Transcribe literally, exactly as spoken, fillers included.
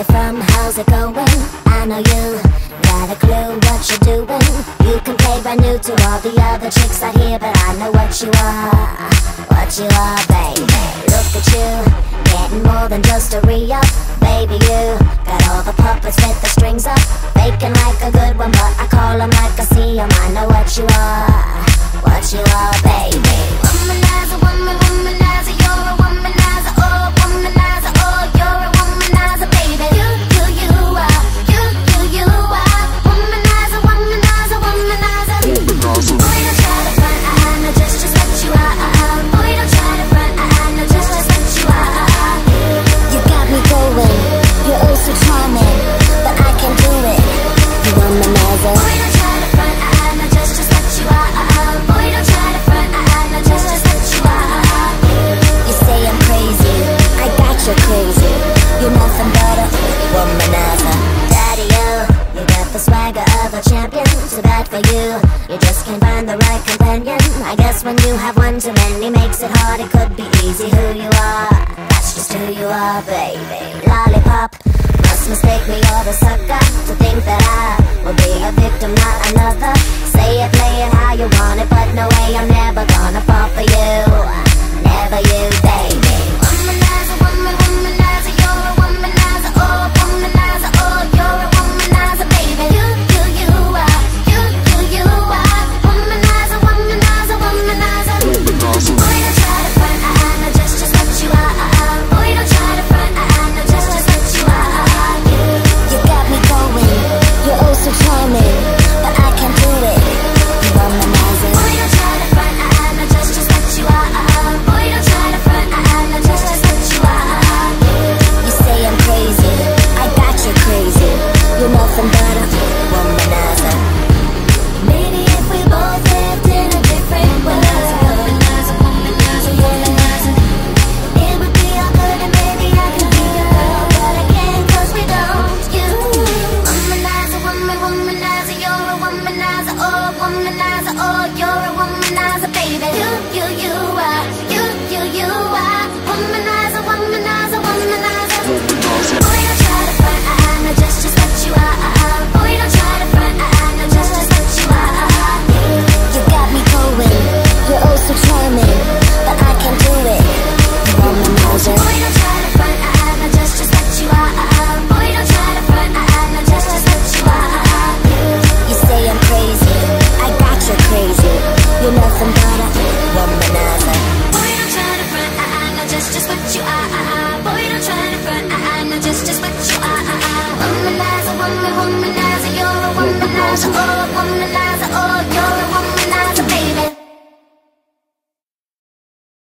you from? How's it going? I know you got a clue what you're doing. You can play brand new to all the other chicks out here, but I know what you are, what you are, baby. Look at you, getting more than just a re-up. Baby, you got all the puppets with the strings up, faking like a good one, but I call them like I see them. I know what you are, what you are, baby. Womanizer, woman, womanizer, you're a womanizer, oh, womanizer, oh, you're a womanizer, baby. You, you, you are, you, you, you are, womanizer, womanizer, womanizer. Boy, don't try to front, I know just, just what you are. Boy, don't try to front, I know just, just what you are. You got me going, you're oh so charming, but I can do it, you womanizer. Boy, don't try to front, I know just, just what you are. Boy, don't try to front, I know just, just what you are. You say I'm crazy, I got you crazy, you're nothing but a womanizer. Daddy, you, you got the swagger of a champion. Too bad for you, you just can't find the right companion. I guess when you have one too many makes it hard. It could be easy who you are, that's just who you are, baby. Lollipop, must mistake me or the sucker to think that I will be a victim, not another. Say it, play it how you want it, but no way, I'm never gonna fall for you, never you, baby. Womanizer, woman, womanizer, you're a womanizer, oh, womanizer, oh, you're a womanizer, baby. You, you, you are, you, you, you are, womanizer, womanizer, womanizer. Boy, don't try to front, I know just, just what you are. Boy, don't try to front, I know just, just what you are. You got me going, you're oh so charming, but I can do it, you womanizer. Boy, don't try to front, I know just, just what you are. Boy, don't try to front, I know just, just what you are. You say I'm crazy, I got you crazy, you're nothing but a womanizer. Maybe if we both lived in a different world, womanizer, womanizer, womanizer, it would be all good and maybe I could be your girl, but I can't 'cause we don't. You, womanizer, woman, womanizer, you're a womanizer, oh, womanizer, oh, you're a womanizer, baby. You, you, you are, you, you, you are, womanizer, womanizer, womanizer. Boy, don't try to front, I know just, just what you are. Boy, don't try to front, I know just, just what you are. You got me going, you're oh so charming, but I can do it, you womanizer. Boy, don't try to front, I know just, just what you are. Boy, don't try to front, I know just, just what you are. You say I'm crazy, I got you crazy, you're nothing but a womanizer. Boy, don't try to front, I know just, just what you are. Boy, don't try to front, I know just, just what you are. Womanizer, woman, womanizer, you're a womanizer, oh, womanizer, oh, you're a womanizer.